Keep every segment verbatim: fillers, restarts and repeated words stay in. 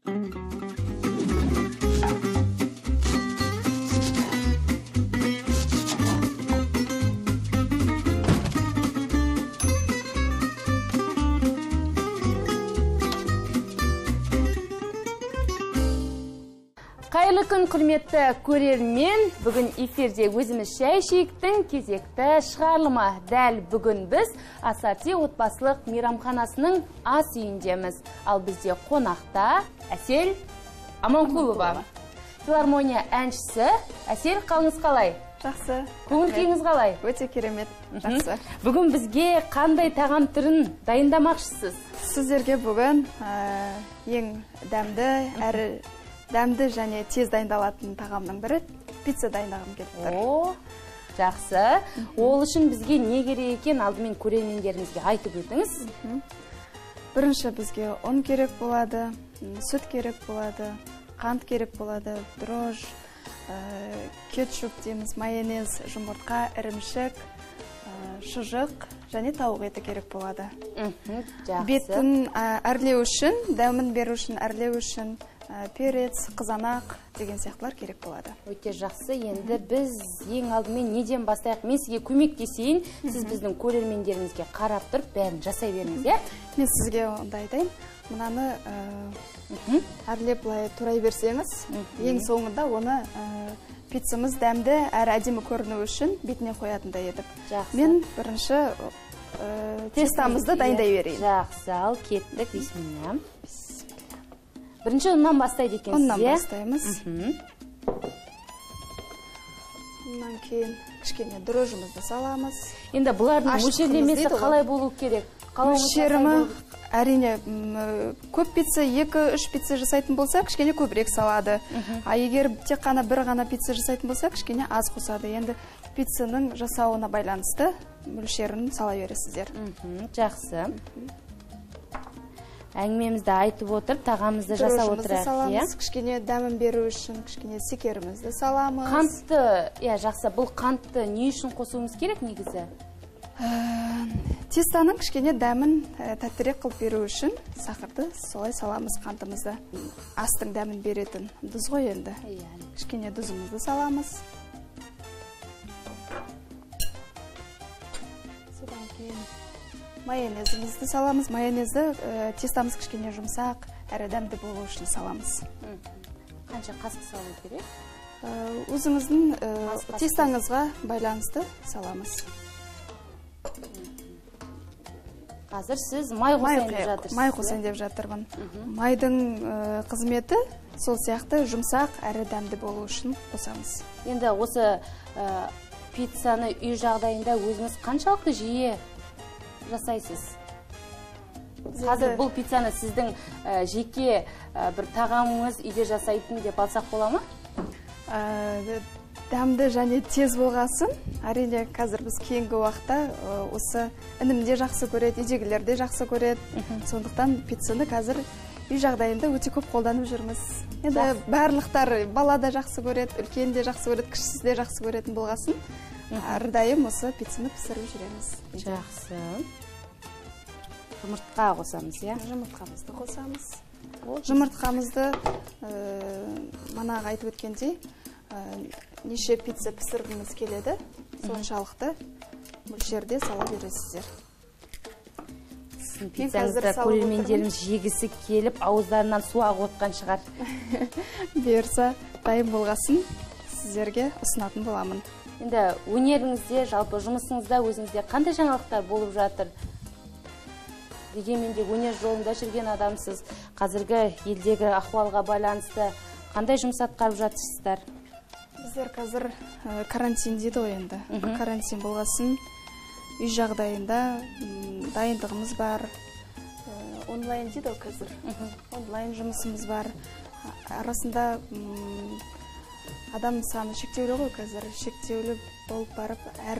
Қайырлы күн, құрметті көрермен. Бүгін эфирде өзіміз шәй ішейіктің кезекті шығарылымы. Дәл бүгін біз Асати отбасылық мейрамханасының ас үйіндеміз. Ал бізде қонақта Әсел Аманқұлова, филармония әншісі. Әсел, қалыңыз қалай? Жақсы. Көңіл күйіңіз қалай? Өте керемет. Жақсы. Бүгін бізге қандай тағам түрін дайындамақшысыз? Сіздерге бүгін ең дәмді, әрі дәмді және тез дайындалатын тағамның бірі пицца дайындағым келіп тұр. О, жақсы. Ол үшін бізге не керек екен, алдымен көрермендерімізге айтып өтіңіз. Бірінші бізге ұн керек болады, сүт керек болады, қант керек болады, дрож, кетчуп дейміз, майонез, жұмыртқа, ірімшік, шұжық және тауық еті керек болады. Бетін әрлеу үшін, дәмін беру үшін, әрлеу үшін перец, қызанақ деген сияқтылар керек болады. Өте жақсы. Енді біз ең алдымен неден бастайық? Мен сізге көмектесейін. Сіз біздің көрермендерімізге қарап тұрып, бәрін жасай беріңіз, иә? Мен сізге онда айтайын. Мынаны әрлеп былай турай берсеңіз, ең соңында оны пиццамыз дәмді әрі әдемі көріну үшін бетіне қоятындай етіп. Мен бірінші тестамызды дайындай берейін. Жақсы, ал кеттік. Бисмилля. Бірінші ұннан бастайды екенсіз, ұннан бастаймыз. Ұннан кейін кішкене дрожжымызды саламыз. Енді бұлардың мөлшерлемесі қалай болу керек? Мөлшерімі әрине көп пицца, екі-үш пицца жасайтын болса, кішкене көбірек салады. А егер тек қана бір ғана пицца жасайтын болса, кішкене аз қосады. Енді пиццаның жасауына байланысты мөлшерін сала бересіздер. Жақсы. Әңгімемізді айтып отырып, тағамызды жасап отырайық. Саламыз, кішкене дәмін беру үшін, кішкене секерімізді саламыз. Қантты, иә, жақсы, бұл қантты не үшін қосуымыз керек негізі? Тестаның кішкене дәмін тәттірек қылып беру үшін сақырды солай саламыз қантымызды. Астың дәмін беретін тұз ғой енді. Кішкене тұзымызды саламыз. Содан кейін майонезімізді саламыз. Майонезді тестамыз кішкене жұмсақ, әрі дәмді болу үшін саламыз. Қанша қасық салу керек? Өзіңіздің тестаңызға байланысты саламыз. Қазір сіз май қосайын деп жатырсыз. Май қосайын деп жатырмын. Майдың қызметі сол сияқты жұмсақ, әрі дәмді болу үшін қосамыз. Енді осы пиццаны үй жағдайында өзіңіз қаншалықты жиі жасайсыз? Қазір бұл пиццаны сіздің жеке бір тағамыңыз үйде жасайтын деп алсақ бола ма? Дәмді және тез болғасын, әрине қазір біз кейінгі уақытта осы інімде жақсы көреді, үйдегілерде жақсы көреді. Сондықтан пиццаны қазір үй жағдайында өте көп қолданып жүрміз. Енді барлықтар бала да жақсы көреді, үлкен де жақсы көреді, кішісі де жақсы көретін болғасын, әрдайым осы пиццаны пісіріп жүреміз. Жақсы. Жұмыртқа қосамыз, иә? Жұмыртқамызды қосамыз. Жұмыртқамызды манағы айтып өткендей, неше пицца пісіргіміз келеді, соншалықты мөлшерде сала бересіздер. Сіздің пиццаңызды көрермендеріміз жегісі келіп, ауыздарынан су ағып отқан шығар. Бұйырса, дайын болғасын сіздерге ұсынатын боламын. Енді өнеріңізде, жалпы жұмысыңызда өзіңізде қандай жаңалықтар болып жатыр? Дегенменде өнер жолында жүрген адамсыз, қазіргі елдегі ахуалға байланысты қандай жұмыс атқарып жатырсыздар? Біздер қазір карантин дейді ғой енді. Карантин болғасын, үй жағдайында дайындығымыз бар. Онлайн дейді ғой қазір. Онлайн жұмысымыз бар. Арасында адам саны шектеулі ғой қазір. Шектеулі болып барып, әр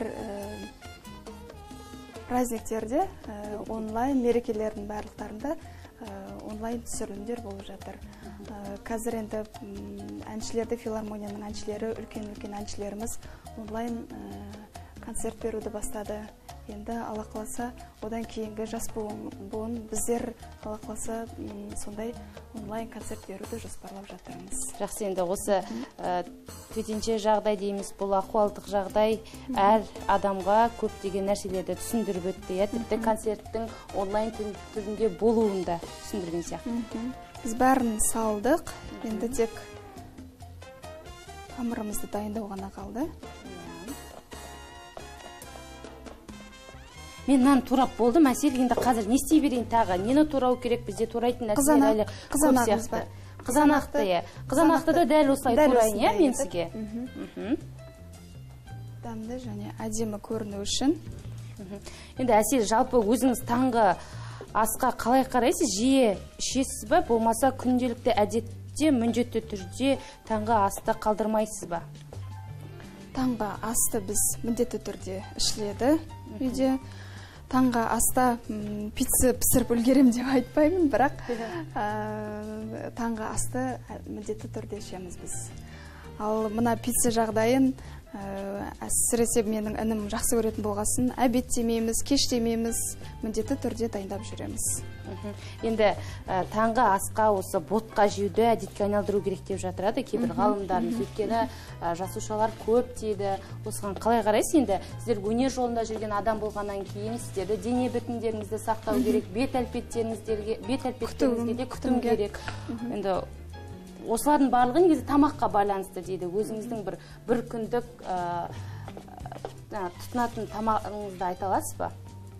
праздниктерде онлайн мерекелердің барлықтарында онлайн түсірілімдер болып жатыр. Қазір енді әншілерді, филармонияның әншілері, үлкен-үлкен әншілеріміз онлайн концерт беруді бастады. енді Алла қаласа одан кейінгі жас буын біздер Алла қаласа сондай онлайн концерт беруді жоспарлап жатырмыз. Жақсы, енді осы төтенше жағдай дейміз, бұл ахуалдық жағдай әр адамға көптеген нәрселерді түсіндіріп өтті, тіпті концерттің онлайн түрінде болуын да түсіндірген сияқты. Біз бәрін салдық, енді тек қамырымызды дайындау ғана қалды. Мен нан турап болдым, мәселе енді қазір не істей берейін тағы? Нені турау керек, бізде турайтын нәрселер әлі көп сияқты. Қызанақты, е. Қызанақты да дәл осылай турайын, е, мен сізге. Дәмді және әдемі көріну үшін. Енді әсел, жалпы өзіңіз таңғы асқа қалай қарайсыз? Жиі ішесіз ба? Болмаса күнделікті әдетте, міндетті түрде таңғы асты қалдырмайсыз ба? Таңғы асты біз міндетті түрде ішіледі үйде. Таңғы аста пицца пісіріп үлгерем деп айтпаймын, бірақ таңғы асты міндетті түрде ішеміз біз. Ал мына пицца жағдайын әсіресе менің інім жақсы көретін болғасын, әбет демейміз, кеш демейміз, міндетті түрде дайындап жүреміз. Енді таңғы асқа осы ботқа жеуді әдетке айналдыру керек деп жатырады кейбір ғалымдарымыз, өйткені жасушалар көп дейді. Осыған қалай қарайсыз? Енді сіздер өнер жолында жүрген адам болғаннан кейін сіздерді дене бітімдеріңізді сақтау керек, бет әлпеттеріңізге де күтім керек. Енді осылардың барлығы негізі тамаққа байланысты дейді. Өзіңіздің бір бір күндік тұтынатын тамағыңызды айта аласыз ба?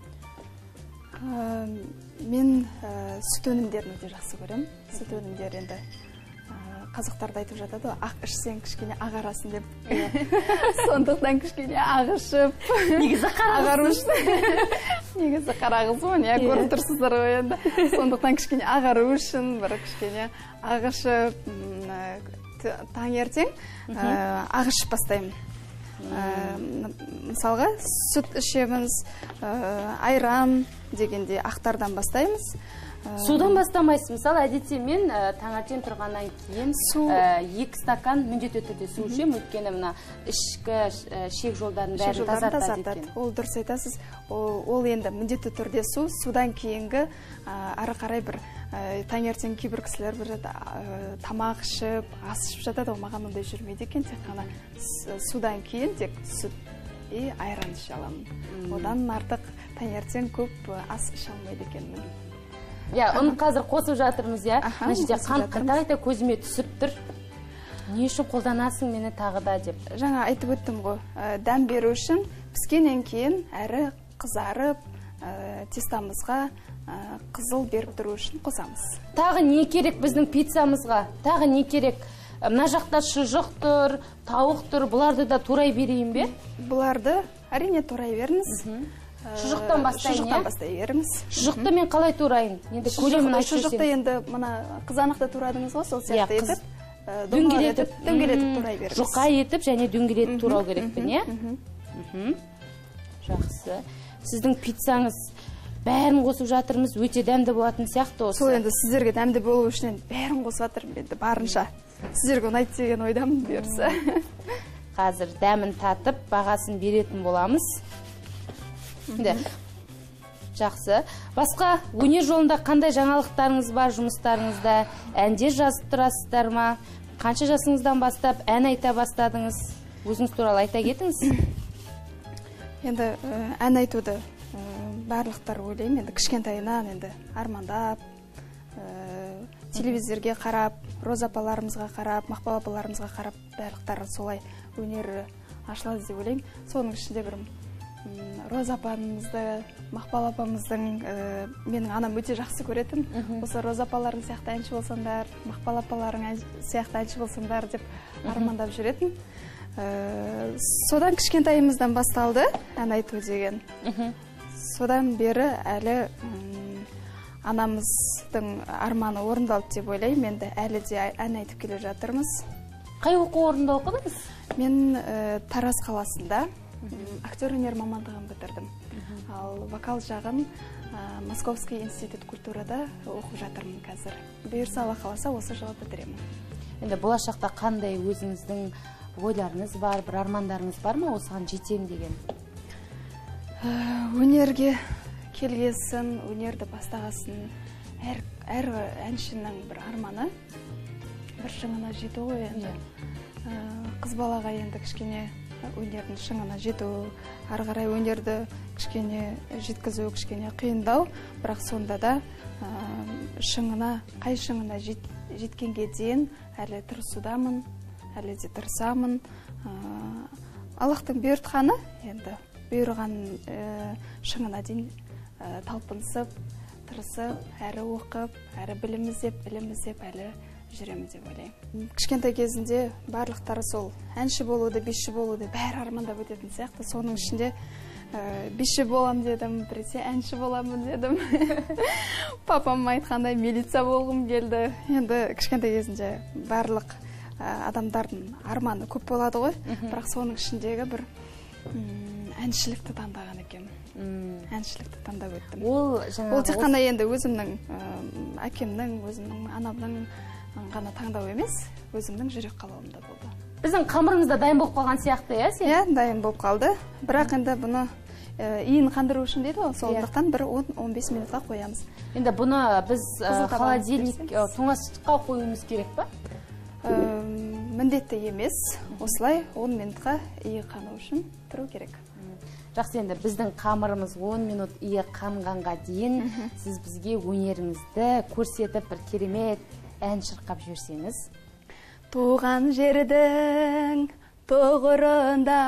Мен сүт өнімдерін өте жақсы көрем. Сүт өнімдері енді қазақтарда айтып жатады, ақ ішсең кішкене ағарасын деп. Сондықтан кішкене ақ ішіп, негізі қарағызсың. Негізі қарағызмын, я көріп тұрсыздар ғой енді. Сондықтан кішкене ағару үшін, бір кішкене ақ ішіп, таңертең ақ ішіп бастаймын. Мысалға, сүт ішеміз, айран дегенде ақтардан бастаймыз. Судан бастамайсыз. Мысалы, әдетте мен таңертең тұрғаннан кейін екі стакан міндетті түрде су ішемін, өйткені мына ішкі шек жолдарын бәрін тазартады екен. Ол дұрыс айтасыз. Ол енді міндетті түрде су, судан кейінгі ары қарай бір таңертең кейбір кісілер бір тамақ ішіп, ас ішіп жатады, ол маған ондай жүрмейді екен, тек қана судан кейін тек сүт и айран іше аламын. Одан артық таңертең көп ас іше алмайды екенмін. Я, оны қазір қосып жатырмыз, я. Мына жерде қант қайта көзіме түсіп тұр. Не үшін қолданасың мені тағы да деп. Жаңа айтып өттім ғой, дәм беру үшін піскеннен кейін әрі қызарып, тестамызға қызыл беріп тұру үшін қосамыз. Тағы не керек біздің пиццамызға? Тағы не керек? Мына жақта шұжық тұр, тауық тұр, бұларды да турай берейін бе? Бұларды әрине турай беріңіз. Шұжықтан бастайын, Шұжықтан бастай беріңіз. Шұжықты мен қалай турайын? Енді көлемін айтып өтсеңіз. Шұжықты енді мына қызанақты турадыңыз ғой, сол сияқты етіп, дөңгелетіп, дөңгелетіп турай беріңіз. Жұқа етіп және дөңгелетіп турау керекпін, е? Жақсы. Сіздің пиццаңыз бәрін қосып жатырмыз, өте дәмді болатын сияқты осы. Сол енді сіздерге дәмді болу үшін бәрін қосып жатырмын, енді барынша. Сіздерге ұнайды деген ойдамын бұйырса. Қазір дәмін татып, бағасын беретін боламыз. Жақсы. Басқа өнер жолында қандай жаңалықтарыңыз бар жұмыстарыңызда? Әндер жазып тұрасыздар ма? Қанша жасыңыздан бастап ән айта бастадыңыз? Өзіңіз туралы айта кетіңіз. Енді ән айтуды барлықтар ойлаймын. Енді кішкентайынан енді армандап, телевизорге қарап, Роза апаларымызға қарап, Мақпал апаларымызға қарап, барлықтар солай өнер ашылады деп ойлаймын. Соның ішінде бір Роза апамызды, Мақпал апамыздың менің анам өте жақсы көретін. Осы Роза апаларың сияқты әнші болсаңдар, Мақпал апаларың сияқты әнші болсаңдар деп армандап жүретін. Содан кішкентайымыздан басталды ән айту деген. Содан бері әлі анамыздың арманы орындалды деп ойлаймын. Енді әлі де ән айтып келе жатырмыз. Қай оқу орнында оқыдыңыз? Мен Тараз қаласында актер өнер мамандығын бітірдім. Ал вокал жағын Московский институт культурада оқып жатырмын қазір. Бұйырса Алла қаласа осы жылы бітіремін. Енді болашақта қандай өзіңіздің ойларыңыз бар, бір армандарыңыз бар ма осыған жетем деген? Өнерге келгесін, өнерді бастағасын әр, әр әншінің бір арманы, бір шыңына жету ғой енді. Қыз балаға енді кішкене өнердің шыңына жету, ары қарай өнерді кішкене жеткізу кішкене қиындау, бірақ сонда да шыңына, қай шыңына жеткенге дейін әлі тырысудамын, әлі де тырысамын. Аллахтың бұйыртқаны, енді бұйырған шыңына дейін талпынысып, тырысып, әрі оқып, әрі білім іздеп, білім іздеп, әлі жүремін деп ойлаймын. Кішкентай кезінде барлықтары сол әнші болуды, биші болуды бәрі армандап өтетін сияқты. Соның ішінде биші болам дедім, біресе әнші боламын дедім. Папам айтқандай милиция болғым келді. Енді кішкентай кезінде барлық адамдардың арманы көп болады ғой, бірақ соның ішіндегі бір әншілікті таңдаған екен. Әншілікті таңдап өттім. Ол тек қана енді өзімнің әкемнің, өзімнің анамның ғана таңдау емес, өзімнің жүрек қалауымда болды. Біздің қамырымызда дайын болып қалған сияқты, иә, сен? Иә, дайын болып қалды. Бірақ енді бұны иін қандыру үшін дейді ғой, сондықтан бір он бес минутқа қоямыз. Енді бұны біз холодильник, тоңазытқышқа қоюымыз керек па? Міндетті емес, осылай он минутқа иі қану үшін тұру керек. Жақсы, енді біздің қамырымыз он минут иі қанғанға дейін сіз бізге өнеріңізді көрсетіп, бір керемет ән шырқап жүрсеңіз. Туған жердің тұғырында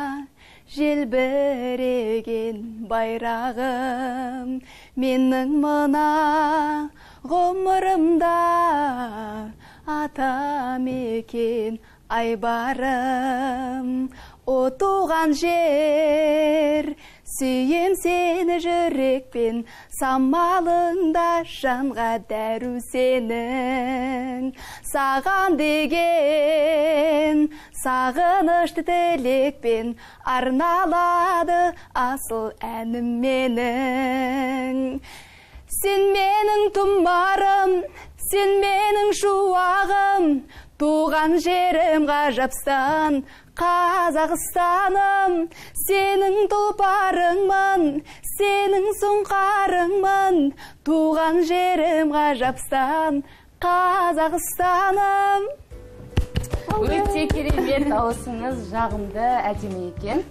желбіреген байрағым, менің мына ғұмырымда атам екен айбарым. О туған жер, сүйем сені жүрекпен, самалыңда жанға дәру сенің. Саған деген сағынышты тілекпен арналады асыл әнім менің. Сен менің тұмарым, сен менің шуағым, туған жерім ғажапстан, Қазақстаным. Сенің тұлпарыңмын, сенің сұңқарыңмын, туған жерім ғажапстан, Қазақстаным. Өте керемет, дауысыңыз жағымды, әдемі екен.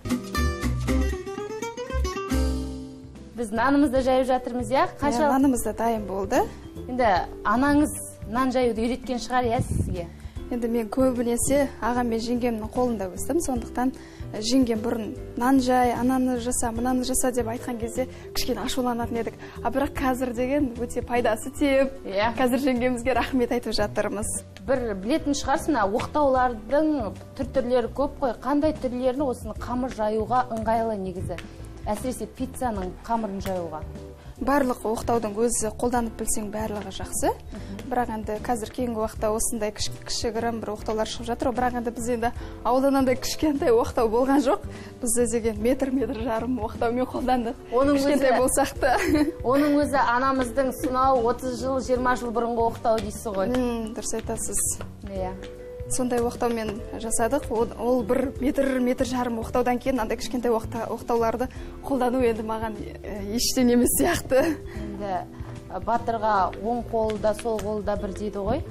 Біз нанымызды жайып жатырмыз, иә? Нанымыз да дайын болды. Енді анаңыз нан жаюды үйреткен шығар, иә, сізге? Енді мен көбінесе ағам мен жеңгемнің қолында өстім, сондықтан жеңгем бұрын нан жай, ананы жаса, мынаны жаса деп айтқан кезде кішкене ашуланатын едік. А бірақ қазір деген өте пайдасы тиіп, қазір жеңгемізге рахмет айтып жатырмыз. Бір білетін шығарсың, оқтаулардың түр-түрлері көп қой. Қандай түрлерін осыны қамыр жаюға ыңғайлы негізі? Әсіресе пиццаның қамырын жаюға. Барлық оқтаудың өзі қолданып білсең барлығы жақсы. Бірақ енді қазір кейінгі уақытта осындай кішігірім бір оқтаулар шығып жатыр. Бірақ енді біз енді ауылдан андай кішкентай оқтау болған жоқ. Біз деген метр-метр жарым оқтаумен қолдандық. Кішкентай болсақ та. Оның өзі анамыздың сонау отыз жыл, жиырма жыл бұрынғы оқтау дейсіз ғой. Дұрыс айтасыз. Иә. Сондай оқтаумен жасадық. Ол бір метр-метр жарым оқтаудан кейін андай кішкентай оқтауларды қолдану енді маған ештеңе емес сияқты. Енді батырға оң қолда, сол қолда бір дейді ғой.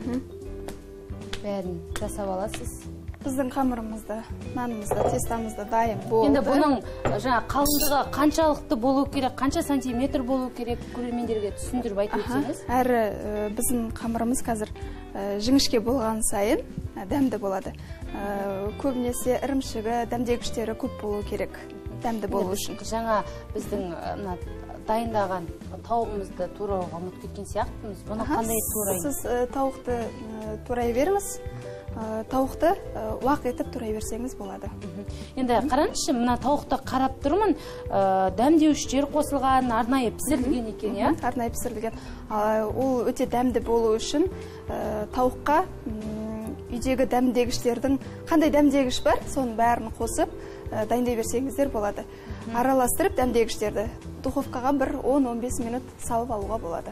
Бәрін жасап аласыз. Біздің қамырымызда, нанымызда, тестамызда дайын болды. Енді бұның жаңа қалыңдығы қаншалықты болу керек, қанша сантиметр болу керек, көрермендерге түсіндіріп айтып өтсеңіз? Әрі біздің қамырымыз қазір жіңішке болған сайын дәмді болады. Көбінесе ірімшігі, дәмдегіштері көп болу керек, дәмді болу үшін. Жаңа біздің дайындаған тауығымызды турауға ұмытып кеткен сияқтымыз. Бұны қандай турайын? Сіз тауықты турай беріңіз. Тауықты уақ етіп турай берсеңіз болады. Енді қараңызшы, мына тауықты қарап тұрмын, дәмдеуіштер қосылған, арнайы пісірілген екен, иә? Арнайы пісірілген. Ол өте дәмді болу үшін тауыққа үйдегі дәмдегіштердің қандай дәмдегіш бар, соның бәрін қосып дайындай берсеңіздер болады. Араластырып дәмдегіштерді духовкаға бір он он бес минут салып алуға болады.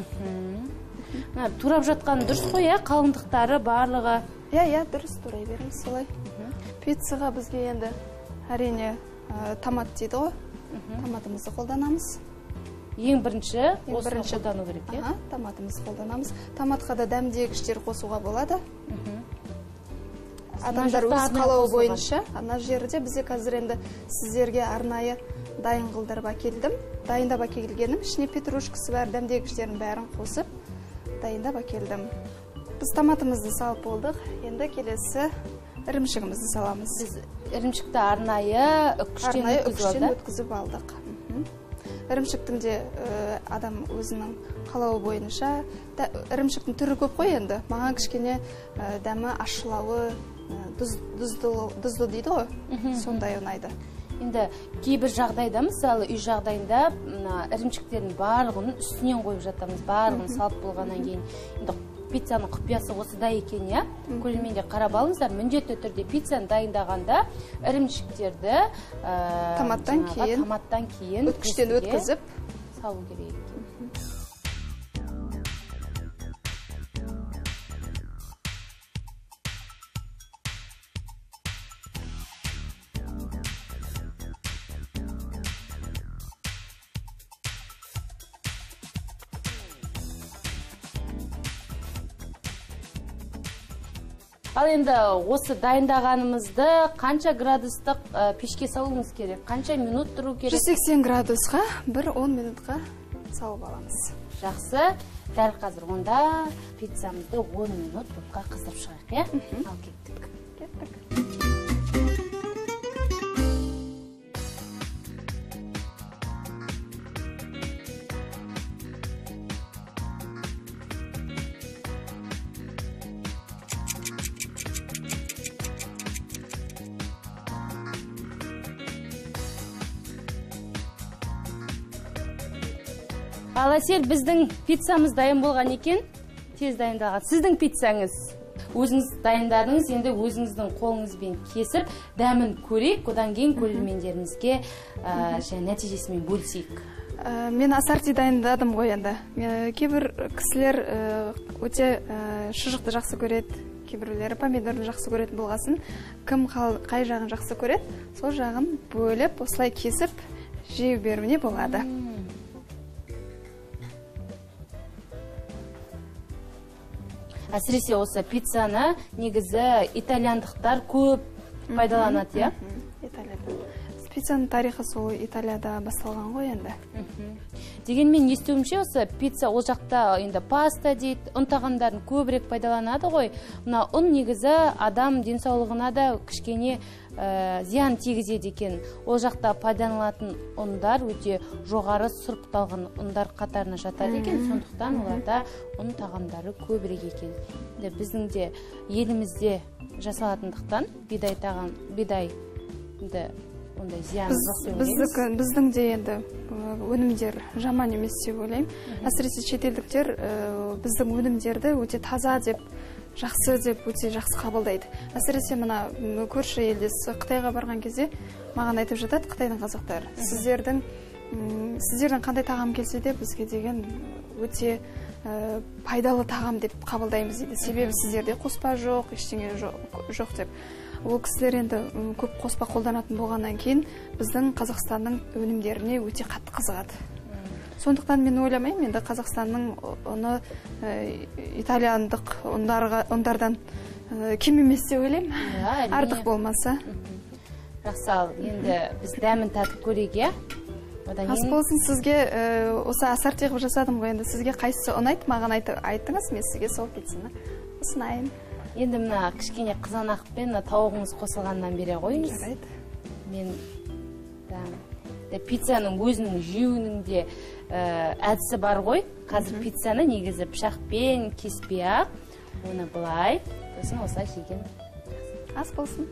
Турап жатқан дұрыс қой, қалыңдықтары барлығы. Иә, иә, дұрыс турай беріңіз солай. Пиццаға бізге енді әрине томат дейді ғой, томатымызды қолданамыз. Ең бірінші осыны қолдану керек, е? Томатымызды қолданамыз. Томатқа да дәмдегіштер қосуға болады. Адамдар өз қалауы бойынша. Ана жерде бізде қазір енді сіздерге арнайы дайын қылдырып әкелдім. Дайындап әкелгенім, ішіне петрушкасы бар, дәмдегіштерін бәрін қосып дайындап әкелдім. Біз томатымызды салып болдық. Енді келесі ірімшігімізді саламыз. Біз ірімшікті арнайы үкіштен өткізіп алдық. Ірімшіктің де адам өзінің қалауы бойынша, ірімшіктің түрі көп қой енді. Маған кішкене дәмі ашылауы, тұзды дейді ғой, сондай ұнайды. Енді кейбір жағдайда, мысалы үй жағдайында ірімшіктердің барлығын үстінен қойып жатамыз, барлығын салып болғаннан кейін. Енді пиццаның құпиясы осыда екен, я? Көрерменге қарап алыңыздар, міндетті түрде пиццаны дайындағанда ірімшіктерді томаттан кейін өткіштен өткізіп салу керек екен. Ал енді осы дайындағанымызды қанша градустық пешке салуымыз керек? Қанша минут тұру керек? жүз сексен градусқа бір он минутқа салып аламыз. Жақсы. Дәл қазір онда пиццамызды он минут бұтқа қыздырып шығайық, е? Ал кеттік. Кеттік. Ал Әсел, біздің пиццамыз дайын болған екен, тез дайындалған. Сіздің пиццаңыз өзіңіз дайындадыңыз, енді өзіңіздің қолыңызбен кесіп, дәмін көрейік, одан кейін көрермендерімізге нәтижесімен бөлісейік. Мен ассорти дайындадым ғой енді. Кейбір кісілер өте шұжықты жақсы көреді, кейбіреулері помидорды жақсы көретін болғасын, кім қай жағын жақсы көреді, сол жағын бөліп, осылай кесіп, жей беруіне болады. Әсіресе осы пиццаны негізі итальяндықтар көп пайдаланады, я? Италияда. Пиццаның тарихы сол Италияда басталған ғой енді. Дегенмен естуімше осы пицца ол жақта енді паста дейді, ұн тағамдарын көбірек пайдаланады ғой. Мына ұн негізі адам денсаулығына да кішкене зиян тигізеді екен. Ол жақта пайдаланылатын ұндар өте жоғары сұрыпталған ұндар қатарына жатады екен, сондықтан оларда ұн тағамдары көбірек екен. Біздің де елімізде жасалатындықтан бидай тағам, бидай ондай зиян жоқ деп ойлаймыз. Біздің де енді өнімдер жаман емес деп ойлаймын. Әсіресе шетелдіктер біздің өнімдерді өте таза деп, жақсы деп, өте жақсы қабылдайды. Әсіресе мына көрші елдес Қытайға барған кезде маған айтып жатады Қытайдың қазақтары. Сіздердің сіздердің қандай тағам келсе де бізге деген өте пайдалы тағам деп қабылдаймыз дейді. Себебі сіздерде қоспа жоқ, ештеңе жоқ деп. Ол кісілер енді көп қоспа қолданатын болғаннан кейін біздің Қазақстанның өнімдеріне өте қатты қызығады. Сондықтан мен ойламаймын, енді Қазақстанның ұны итальяндық ұндардан кем емес деп ойлаймын. Артық болмаса. Жақсы, ал енді біз дәмін татып көрейік, е? Ас болсын, сізге осы ассорти қылып жасадым ғой, енді сізге қайсысы ұнайды, маған айттыңыз, мен сізге сол пиццаны ұсынайын. Енді мына кішкене қызанақ пен тауығыңыз қосылғаннан бере қойыңыз. Жарайды. Мен пиццаның өзінің жеуінің де әдісі бар ғой. Қазір пиццаны негізі пышақпен кеспей-ақ, оны былай, сосын осылай жеген. Ас болсын.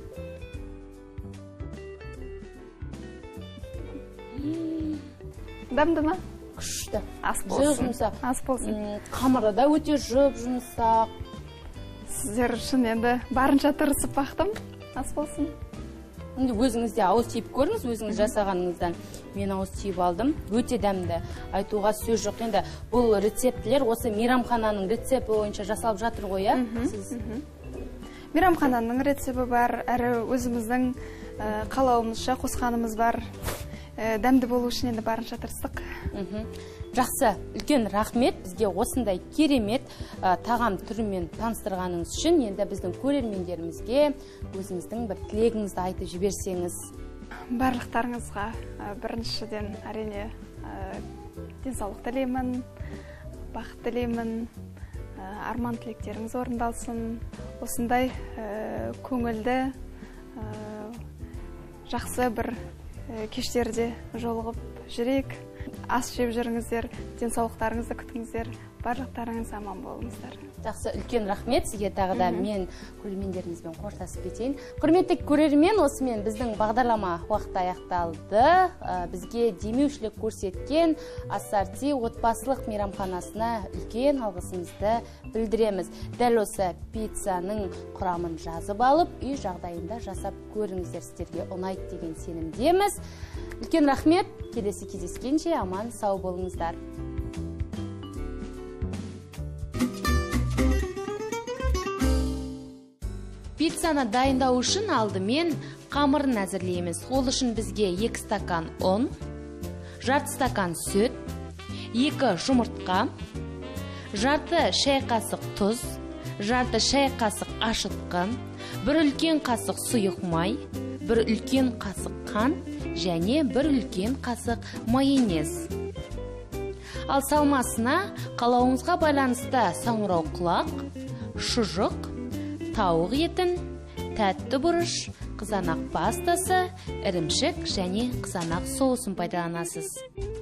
Дәмді ма? Күшті. Ас болсын. Ас болсын. Қамыры да өте жұп-жұмсақ. Сіздер үшін енді барынша тырысып бақтым. Ас болсын. Енді өзіңіз де ауыз тиіп көріңіз, өзіңіз жасағаныңыздан. Мен ауыз тиіп алдым. Өте дәмді. Айтуға сөз жоқ. Енді бұл рецептілер осы мейрамхананың рецепті бойынша жасалып жатыр ғой, ә? Мейрамхананың рецепті бар, әрі өзіміздің қалауымызша қосқанымыз бар. Дәмді болу үшін енді барынша тырыстық. Жақсы, үлкен рахмет бізге осындай керемет тағам түрімен таныстырғаныңыз үшін. Енді біздің көрермендерімізге өзіңіздің бір тілегіңізді айтып жіберсеңіз. Барлықтарыңызға біріншіден әрине денсаулық тілеймін, бақыт тілеймін, арман тілектеріңіз орындалсын. Осындай көңілді, жақсы бір кештерде жолығып жүрейік. Ас жеп жүріңіздер, денсаулықтарыңызды күтіңіздер, барлықтарыңыз аман болыңыздар. Жақсы, үлкен рахмет сізге. Тағы да мен көрермендерімізбен қоштасып кетейін. Құрметті көрермен, осымен біздің бағдарлама уақыты аяқталды. Бізге демеушілік көрсеткен Ассорти отбасылық мейрамханасына үлкен алғысымызды білдіреміз. Дәл осы пиццаның құрамын жазып алып, үй жағдайында жасап көріңіздер, сіздерге ұнайды деген сенімдеміз. Үлкен рахмет. Келесі кездескенше аман сау болыңыздар. Пиццаны дайындау үшін алдымен қамырын әзірлейміз. Ол үшін бізге екі стакан ұн, жарты стакан сүт, екі жұмыртқа, жарты шай қасық тұз, жарты шай қасық ашытқы, бір үлкен қасық сұйық май, бір үлкен қасық қант және бір үлкен қасық майонез. Ал салмасына қалауыңызға байланысты саңырау құлақ, шұжық, тауық етін, тәтті бұрыш, қызанақ пастасы, ірімшік және қызанақ соусын пайдаланасыз.